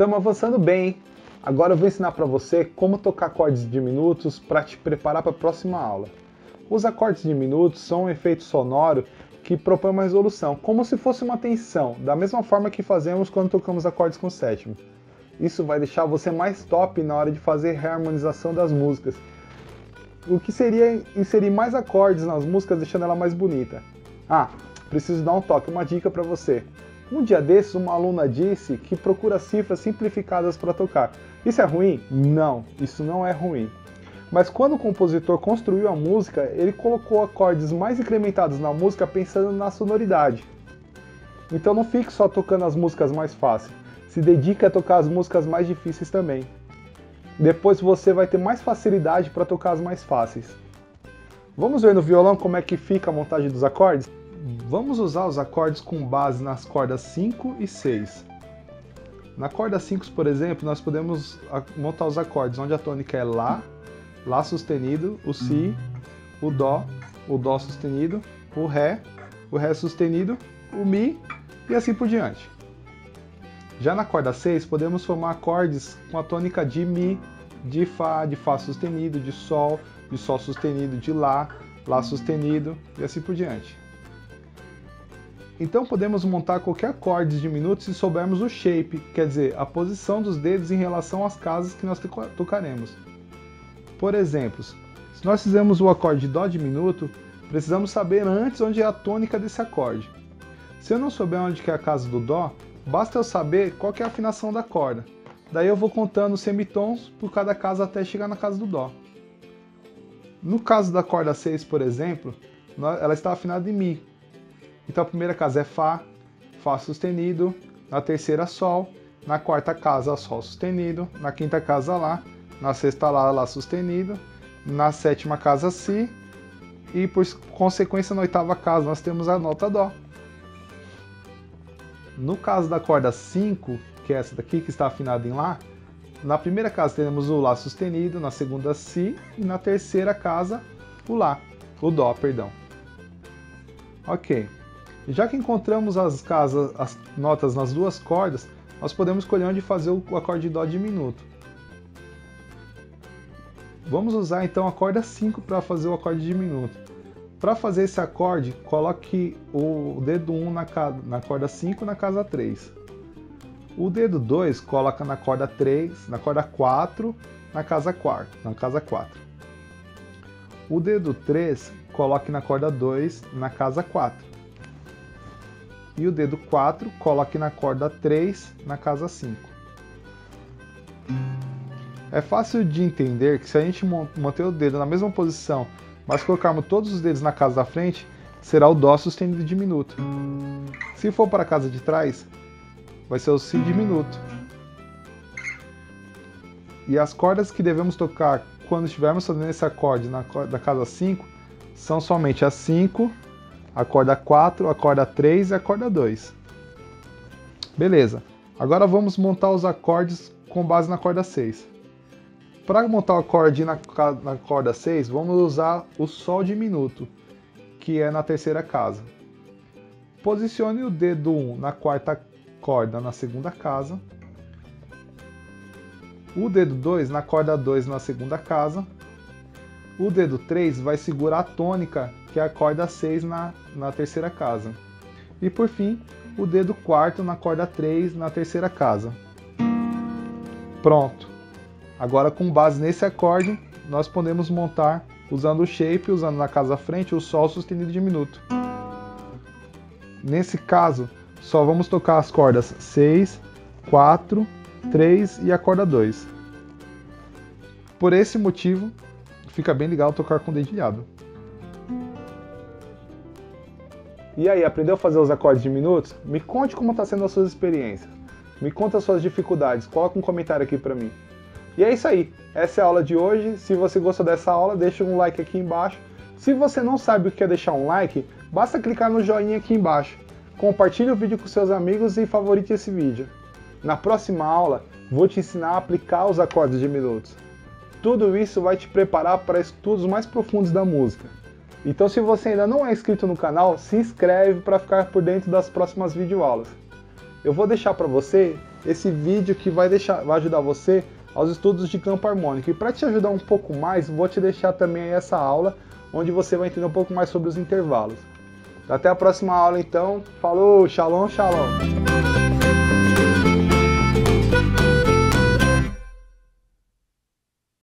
Estamos avançando bem, hein? Agora eu vou ensinar para você como tocar acordes diminutos para te preparar para a próxima aula. Os acordes diminutos são um efeito sonoro que propõe uma resolução, como se fosse uma tensão, da mesma forma que fazemos quando tocamos acordes com sétima. Isso vai deixar você mais top na hora de fazer reharmonização das músicas, o que seria inserir mais acordes nas músicas, deixando ela mais bonita. Ah, preciso dar um toque, uma dica para você. Um dia desses, uma aluna disse que procura cifras simplificadas para tocar. Isso é ruim? Não, isso não é ruim. Mas quando o compositor construiu a música, ele colocou acordes mais incrementados na música pensando na sonoridade. Então não fique só tocando as músicas mais fáceis, se dedique a tocar as músicas mais difíceis também. Depois você vai ter mais facilidade para tocar as mais fáceis. Vamos ver no violão como é que fica a montagem dos acordes? Vamos usar os acordes com base nas cordas 5 e 6. Na corda 5, por exemplo, nós podemos montar os acordes onde a tônica é Lá, Lá sustenido, o Si, o Dó sustenido, o Ré sustenido, o Mi e assim por diante. Já na corda 6, podemos formar acordes com a tônica de Mi, de Fá sustenido, de Sol sustenido, de Lá sustenido e assim por diante. Então podemos montar qualquer acorde diminuto se soubermos o shape, quer dizer, a posição dos dedos em relação às casas que nós tocaremos. Por exemplo, se nós fizermos o acorde de Dó diminuto, precisamos saber antes onde é a tônica desse acorde. Se eu não souber onde é a casa do Dó, basta eu saber qual que é a afinação da corda. Daí eu vou contando semitons por cada casa até chegar na casa do Dó. No caso da corda 6, por exemplo, ela está afinada em Mi. Então a primeira casa é Fá sustenido, na terceira Sol, na quarta casa Sol sustenido, na quinta casa Lá, na sexta Lá sustenido, na sétima casa Si e por consequência na oitava casa nós temos a nota Dó. No caso da corda 5, que é essa daqui que está afinada em Lá, na primeira casa temos o Lá sustenido, na segunda Si e na terceira casa o Dó, perdão. Ok. Já que encontramos as notas nas duas cordas, nós podemos escolher onde fazer o acorde de Dó diminuto. Vamos usar então a corda 5 para fazer o acorde diminuto. Para fazer esse acorde, coloque o dedo 1 na corda 5 na casa 3. O dedo 2 coloca na corda 3, na corda 4, na casa 4. O dedo 3 coloque na corda 2, na casa 4. E o dedo 4 coloque na corda 3, na casa 5. É fácil de entender que se a gente manter o dedo na mesma posição, mas colocarmos todos os dedos na casa da frente, será o Dó sustenido diminuto. Se for para a casa de trás, vai ser o Si diminuto. E as cordas que devemos tocar quando estivermos fazendo esse acorde da casa 5 são somente a 5, a corda 4, a corda 3 e a corda 2. Beleza, agora vamos montar os acordes com base na corda 6. Para montar o acorde na corda 6, vamos usar o Sol diminuto, que é na terceira casa. Posicione o dedo 1 na quarta corda na segunda casa, o dedo 2 na corda 2 na segunda casa, o dedo 3 vai segurar a tônica, que é a corda 6 na terceira casa. E por fim, o dedo 4 na corda 3 na terceira casa. Pronto! Agora com base nesse acorde, nós podemos montar usando o shape, usando na casa frente o Sol sustenido diminuto. Nesse caso, só vamos tocar as cordas 6, 4, 3 e a corda 2. Por esse motivo, fica bem legal tocar com dedilhado. E aí, aprendeu a fazer os acordes diminutos? Me conte como está sendo as suas experiências. Me conta as suas dificuldades, coloca um comentário aqui para mim. E é isso aí, essa é a aula de hoje. Se você gostou dessa aula, deixa um like aqui embaixo. Se você não sabe o que é deixar um like, basta clicar no joinha aqui embaixo. Compartilhe o vídeo com seus amigos e favorite esse vídeo. Na próxima aula, vou te ensinar a aplicar os acordes diminutos. Tudo isso vai te preparar para estudos mais profundos da música. Então se você ainda não é inscrito no canal, se inscreve para ficar por dentro das próximas videoaulas. Eu vou deixar para você esse vídeo que vai ajudar você aos estudos de campo harmônico. E para te ajudar um pouco mais, vou te deixar também essa aula, onde você vai entender um pouco mais sobre os intervalos. Até a próxima aula então. Falou, shalom, shalom!